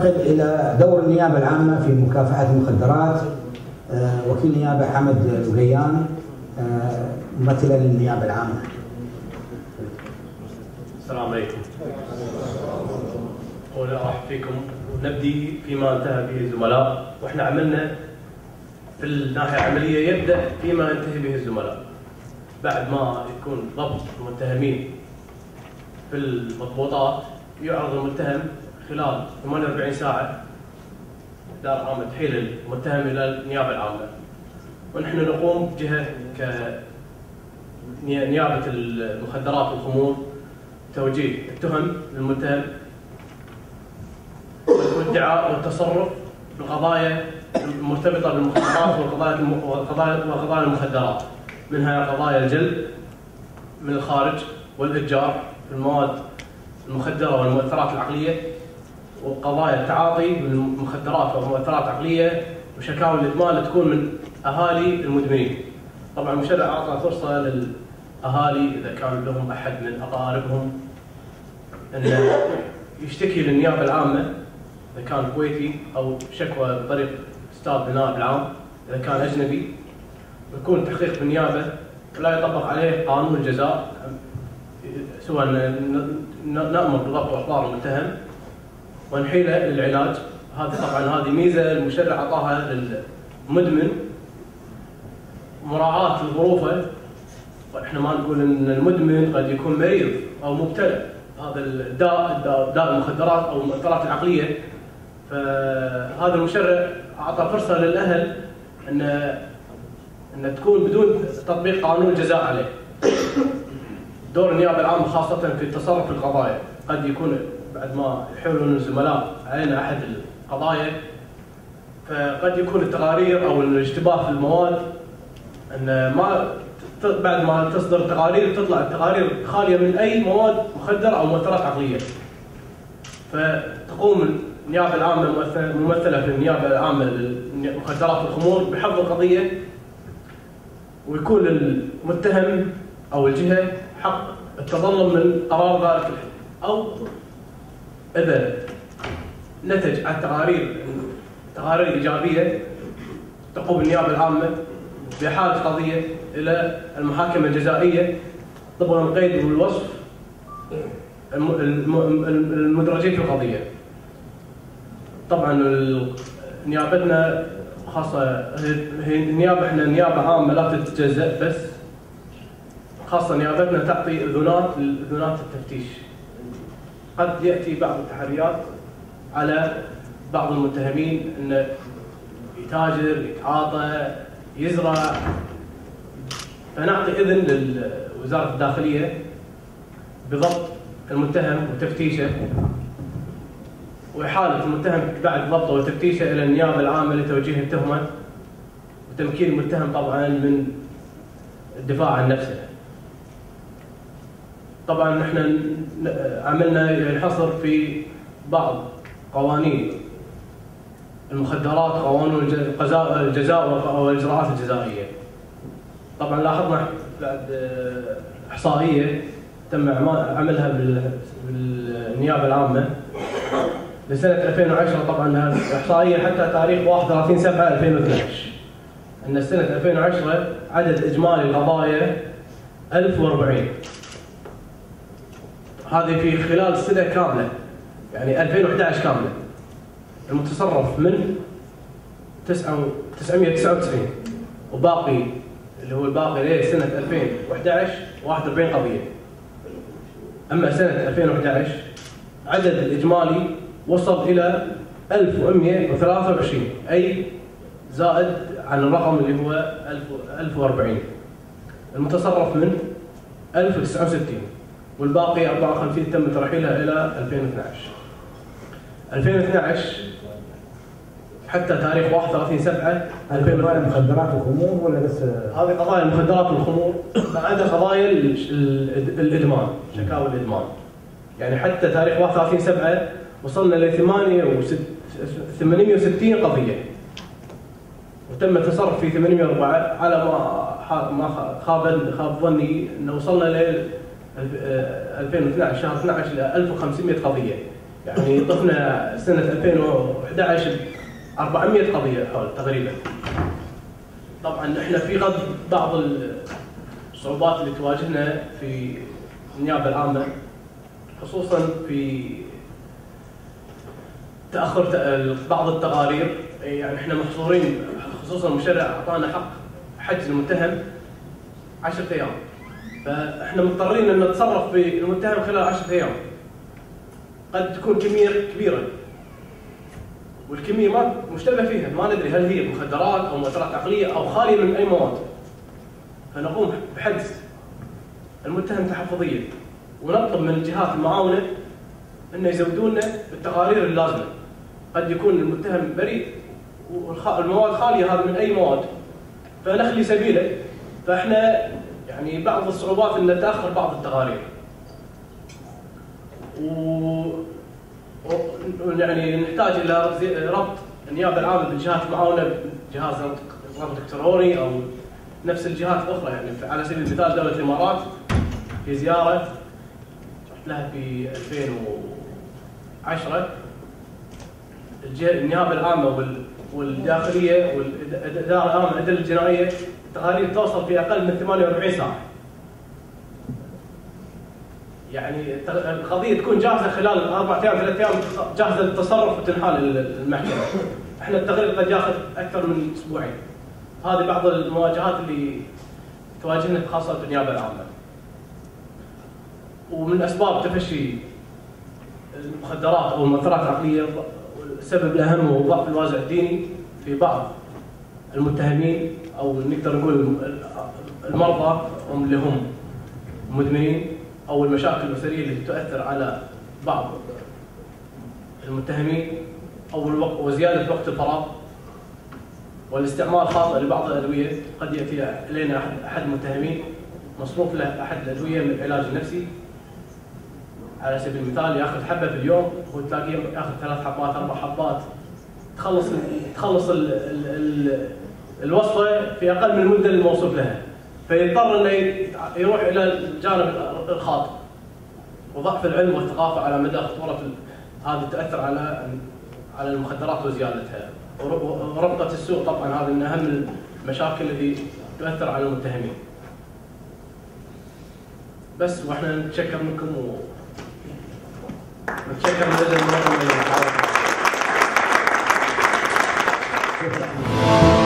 ننتقل إلى دور النيابة العامة في مكافحة المخدرات. وكيل النيابة حمد الغيان، ممثلا للنيابة العامة. السلام عليكم. ارحب فيكم. نبدي فيما انتهى به الزملاء، واحنا عملنا في الناحيه العمليه يبدا فيما ينتهي به الزملاء. بعد ما يكون ضبط المتهمين في المضبوطات، يعرض المتهم خلال 48 ساعه إدارة عامة تحيل المتهم إلى النيابة العامة، ونحن نقوم جهة كنيابة المخدرات والخمور توجيه التهم للمتهم والادعاء والتصرف بالقضايا المرتبطة بالمخدرات وقضايا المخدرات، منها قضايا الجلب من الخارج والإتجار في المواد المخدرة والمؤثرات العقلية، وقضايا التعاطي بالمخدرات والمؤثرات العقليه، وشكاوى الادمان اللي تكون من اهالي المدمنين. طبعا المشرع اعطى فرصه للاهالي اذا كان لهم احد من اقاربهم ان يشتكي للنيابه العامه اذا كان كويتي، او شكوى بطريق استاذ النائب العام اذا كان اجنبي، ويكون التحقيق بالنيابه لا يطبق عليه قانون الجزاء، سواء نامر بضبط واحضار المتهم ونحيله للعلاج. هذه ميزه المشرع اعطاها للمدمن، مراعاه لظروفه. واحنا ما نقول ان المدمن قد يكون مريض او مبتلى هذا داء المخدرات او المؤثرات العقليه، فهذا المشرع اعطى فرصه للاهل ان تكون بدون تطبيق قانون الجزاء عليه. دور النيابه العامه خاصه في التصرف في القضايا، قد يكون بعد ما يحولون الزملاء علينا احد القضايا، فقد يكون التقارير او الاشتباه في المواد ان ما بعد ما تصدر التقارير تطلع التقارير خاليه من اي مواد مخدره او مؤثرات عقليه. فتقوم النيابه العامه ممثله في النيابه العامه للمخدرات والخمور بحفظ القضيه، ويكون المتهم او الجهه حق التظلم من قرار ذلك الحكم، او إذا نتج عن تقارير إيجابية تقوم النيابة العامة بحالة قضية إلى المحاكمة الجزائية طبقا القيد والوصف المدرجين في القضية. طبعا نيابتنا خاصة هي النيابة، احنا نيابة عامة لا تتجزأ، بس خاصة نيابتنا تعطي أذونات التفتيش. قد يأتي بعض التحريات على بعض المتهمين أنه يتاجر، يتعاطى، يزرع، فنعطي إذن لوزارة الداخلية بضبط المتهم وتفتيشه، وإحالة المتهم بعد ضبطه وتفتيشه إلى النيابة العامة لتوجيه التهمة وتمكين المتهم طبعا من الدفاع عن نفسه. طبعا نحن عملنا ينحصر في بعض قوانين المخدرات، قوانين الجزاء والاجراءات الجزائيه. طبعا لاحظنا بعد احصائيه تم عملها بالنيابه العامه لسنه 2010. طبعا الاحصائيه حتى تاريخ 31/7/2012 ان سنه 2010 عدد اجمالي القضايا 1040. هذه في خلال السنة كاملة، يعني 2011 كاملة، المتصرف من 999، وباقي اللي هو الباقي لسنة 2011 41 قضية. أما سنة 2011 عدد الإجمالي وصل إلى 1123، أي زائد عن الرقم اللي هو 1040. المتصرف من 1069، والباقي 54 تم ترحيلها إلى 2012. 2012 حتى تاريخ 31/7/2012. مخدرات وخمور ولا بس؟ هذه قضايا المخدرات والخمور، ما عدا قضايا الإدمان، شكاوى الإدمان. يعني حتى تاريخ 31/7 وصلنا ل 860 قضية، وتم التصرف في 804 على ما خاب ظني انه وصلنا ل 2012 شهر 12 ل 1500 قضيه. يعني طفنا سنه 2011 400 قضيه حول تقريبا. طبعا احنا في بعض الصعوبات اللي تواجهنا في النيابه العامه، خصوصا في تاخر بعض التقارير. يعني احنا محصورين، خصوصا المشرع اعطانا حق حجز المتهم 10 ايام، فاحنا مضطرين ان نتصرف في المتهم خلال 10 ايام. قد تكون كميه كبيره، والكميه ما مشتبه فيها، ما ندري هل هي مخدرات او مؤثرات عقليه او خاليه من اي مواد، فنقوم بحجز المتهم تحفظيا، ونطلب من الجهات المعاونه ان يزودونا بالتقارير اللازمه. قد يكون المتهم بريء والمواد خاليه هذه من اي مواد، فنخلي سبيله. فاحنا يعني بعض الصعوبات ان نتاخر بعض التقارير، يعني نحتاج الى ربط النيابه العامه بالجهات المعاونه، جهاز ربط الكتروني او نفس الجهات الاخرى. يعني على سبيل المثال دوله الامارات في زياره رحت لها في 2010، النيابه العامه والداخليه والاداره العامه للادله الجنائيه التقارير توصل في اقل من 48 ساعه. يعني القضيه تكون جاهزه خلال 4 ايام 3 ايام، جاهزه للتصرف وتنحال المحكمه. احنا التقرير قد ياخذ اكثر من اسبوعين. هذه بعض المواجهات اللي تواجهنا خاصه في النيابه العامه. ومن اسباب تفشي المخدرات او المؤثرات العقليه، السبب الاهم هو ضعف الوازع الديني في بعض المتهمين، او نقدر نقول المرضى اللي هم مدمنين، او المشاكل الاسريه اللي تؤثر على بعض المتهمين، او وزياده وقت الفراغ، والاستعمال الخاطئ لبعض الادويه. قد ياتي الينا احد المتهمين مصروف له احد الادويه من العلاج النفسي، على سبيل المثال ياخذ حبه في اليوم، وتلاقيه ياخذ 3 حبات 4 حبات، تخلص الوصفه في اقل من المده الموصوف لها، فيضطر انه يروح الى الجانب الخاطئ. وضعف العلم والثقافه على مدى خطوره هذه تؤثر على المخدرات وزيادتها، وربطه السوق طبعا هذه من اهم المشاكل اللي تؤثر على المتهمين. بس واحنا نتشكر منكم ونتشكر من اجل المنظمه.